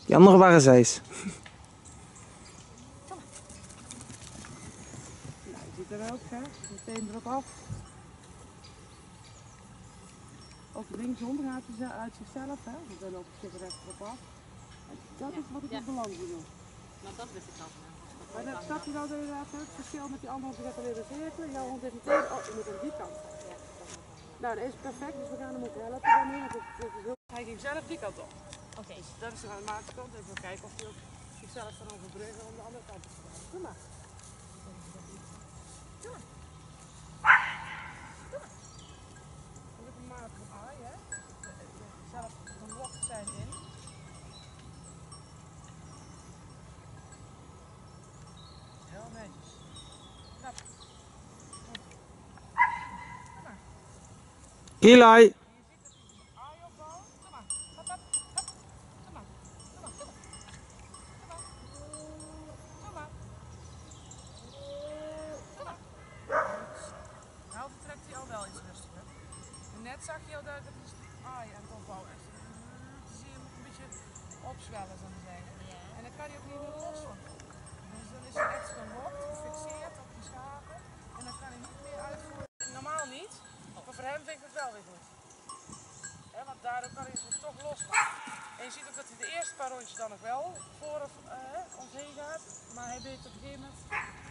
Die andere waren zeis. Nou, je ziet er ook, hè? Meteen erop af. Ook linksom gaat hij uit zichzelf, hè? We zijn ook een stuk recht erop af. Dat is wat ik ook belangrijk vind. Maar dat wist ik al. Maar dan snap je nou inderdaad het verschil met die andere hond, die gaat alweer cirkelen. Jouw hond is meteen, oh, je moet aan die kant. Nou, dat is perfect, dus we gaan hem ook helpen daarmee, want het is heel... Hij ging zelf die kant op. Oké. Dus dat is de automatische kant. Even kijken of hij ook zichzelf kan overbruggen om de andere kant te gaan. Doe maar. Doe maar. Doe maar. Met een matige aai, hè. Zelf gelokt zijn in. Heel netjes. Knap. Kom maar. Eli! Je ziet dat hij een aai opbouwt. Kom maar. Hop, hop, hop. Kom maar. Kom maar. Kom maar. Kom maar. Kom maar. Nou, vertrekt hij al wel iets rustiger. En net zag je al dat het is aai aan het opbouwen is. Dan zie je hem een beetje opzwellen, zou ik zeggen. En dan kan hij ook niet meer los van. Dus dan is hij echt gelokt, gefixeerd op die schakel. En dan kan hij niet meer uitvoeren. Normaal niet, maar voor hem vind ik het wel weer goed. Want daardoor kan hij zich toch losmaken. En je ziet ook dat hij de eerste paar rondjes dan nog wel voor ons heen gaat. Maar hij weet op een gegeven moment...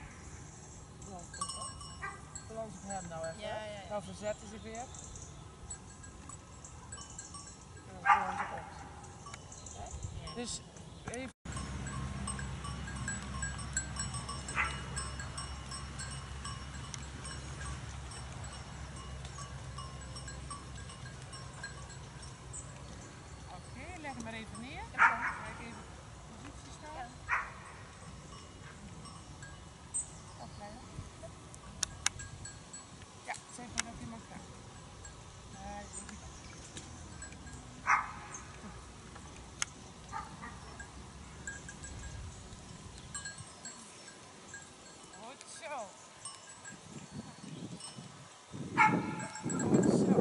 Balans op hem nou even. Ja. Nou verzet hij zich weer. En dan balans op ons. Dus even... Oké, leg hem maar even neer. Kijk even de positie staan. Afleiden. Ja, zeg maar dat hij mag gaan. Goed zo. Goed zo.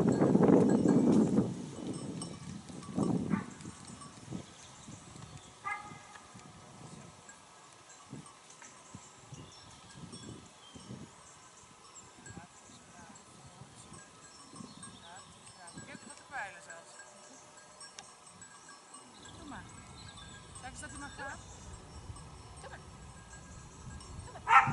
Kijk eens dat hij mag gaan. Doe maar. Doe maar.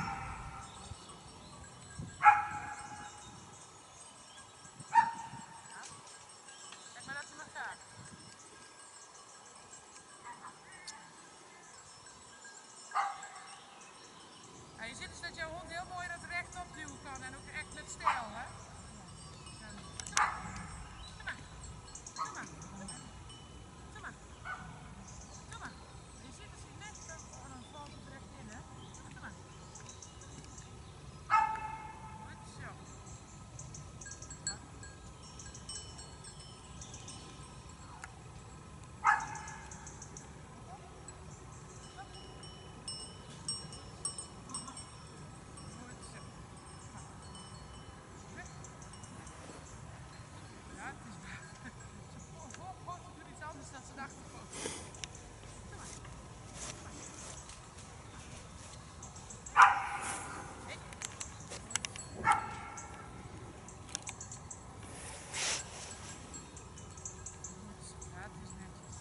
Kijk maar dat hij mag gaan. Nou, je ziet dus dat jouw hond heel mooi dat rechtop duwen kan en ook echt met stijl, hè? Doe maar. Doe maar. Doe maar. Doe maar. Doe maar. Je ziet dat hij net dan valt het recht in, hè? Doe maar. Goed zo. Ja, het is waar. Ze voorkomt doet iets anders dan ze dachten. Doe maar. Ja, het is netjes.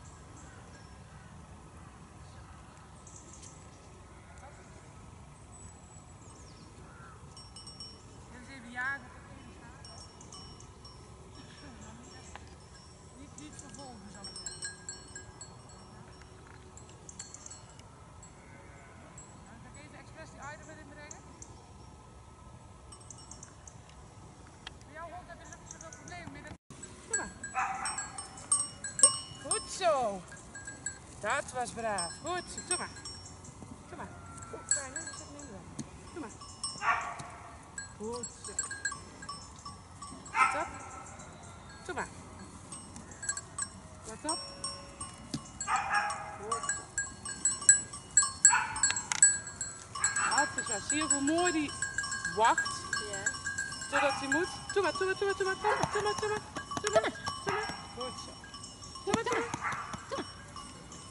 Dit is even jagen op de ene schakel. Niet vervolgen, zou ik zeggen. Nou, ga ik even expres die item erin brengen. Bij jouw hond heb je nog niet zoveel problemen mee. Kom maar. Goed zo. Dat was braaf. Goed zo. Doe maar. Doe maar. Oeh, kijk, hè, zit hem in de weg. Doe maar. Goed zo. Let op. Doe maar. Let op. Goed zo. Dat is waar. Zie je hoe mooi die wacht? Ja. Totdat hij moet. Doe maar, doe maar, doe maar, doe maar. Kom maar, doe maar, doe maar. Doe maar, doe maar. Goed zo. Doe maar, doe maar.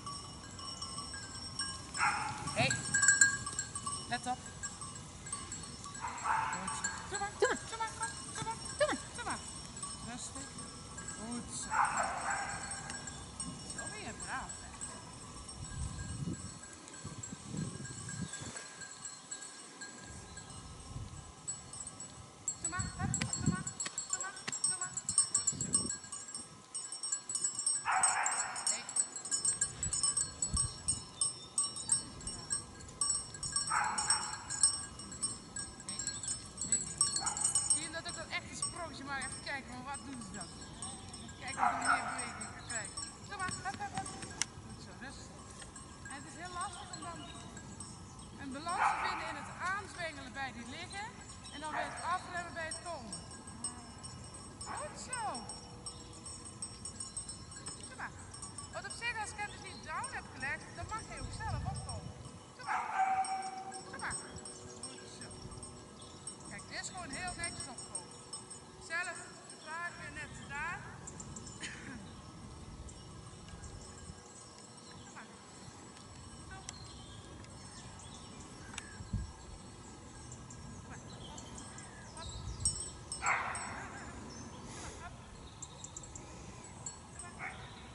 Let op. Doe maar, doe maar, doe maar. Rustig. Goed zo. Zo ben je braaf, hè. Doe maar, doe maar. Goed zo. Nee. Zie je dat ook dat echt een sprongje maar even kijken, maar wat doen ze dan? Kijk of er meer beweging kan krijgen. Doe maar, Goed zo, rustig. En het is heel lastig om dan een balans te vinden in het aanzwengelen bij die liggen en dan weer het afremmen bij het komen. Goed zo. Doe maar. Want op zich, als ik hem dus niet down heb gelegd, dan mag hij ook zelf opkomen. Doe maar. Goed zo. Kijk, dit is gewoon heel netjes opkomen. Zelf de vraag weer net daar. Doe maar. Zo. Doe maar. Hop. Doe maar. Hop. Doe maar.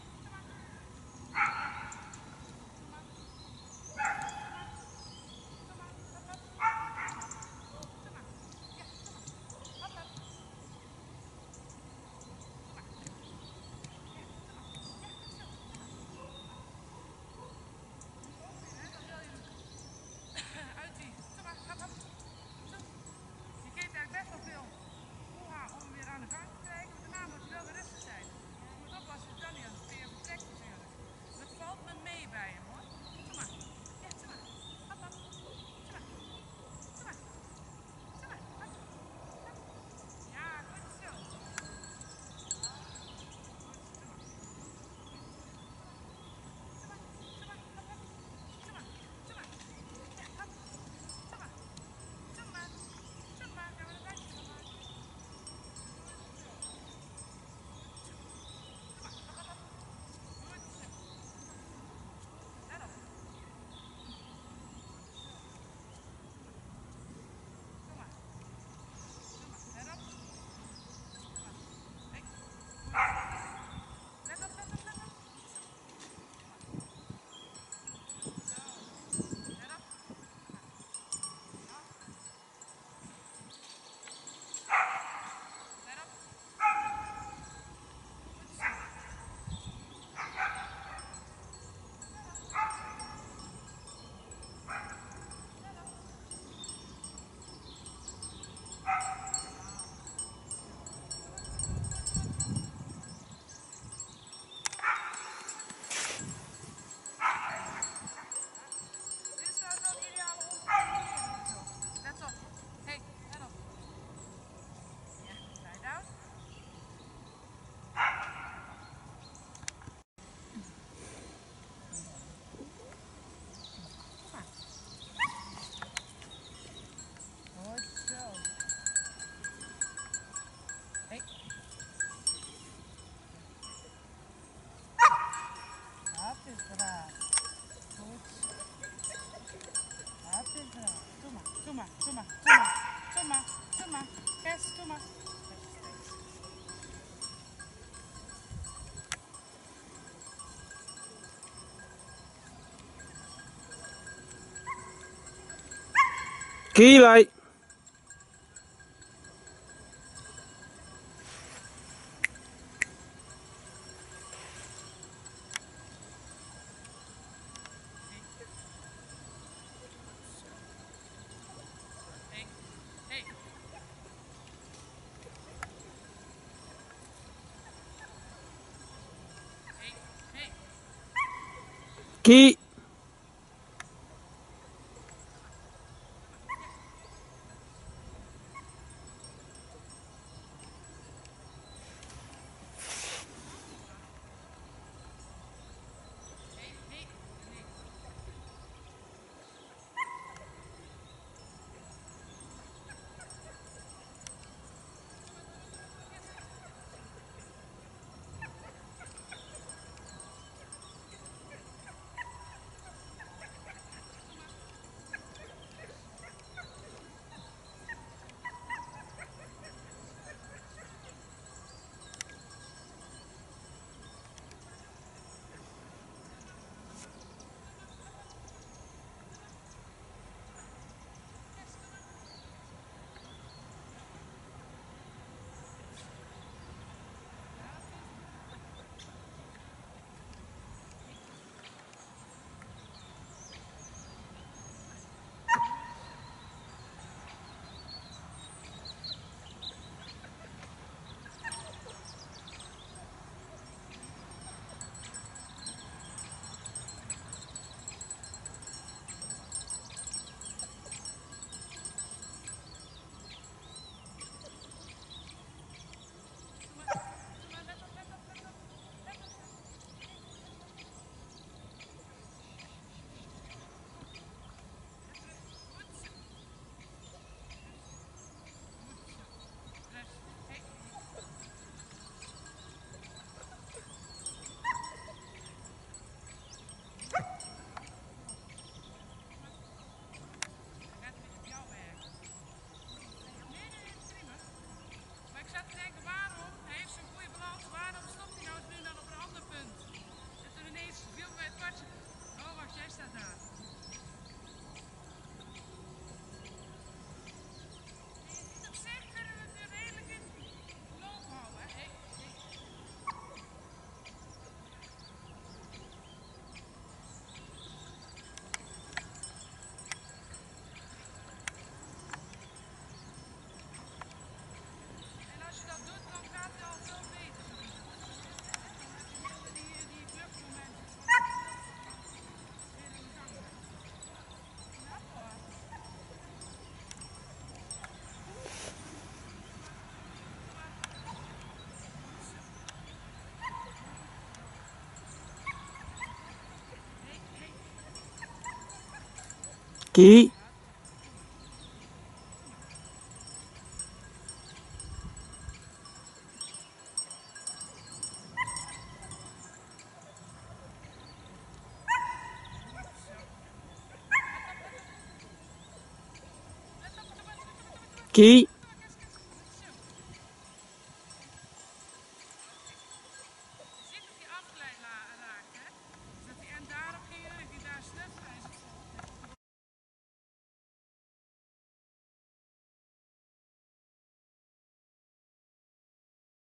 Je geeft eigenlijk best wel veel poeha om hem weer aan de gang te krijgen, maar daarna moet je wel weer rustig zijn. Je moet oppassen dat je dan niet aan het speer vertrekt natuurlijk. Dat valt me mee bij hem hoor. Doe maar. Ja, doe maar. Hop. Doe maar. Hop. Ja, goed zo. Doe maar. Yes, doe maar. Kielai. Kie. Kie. Kie.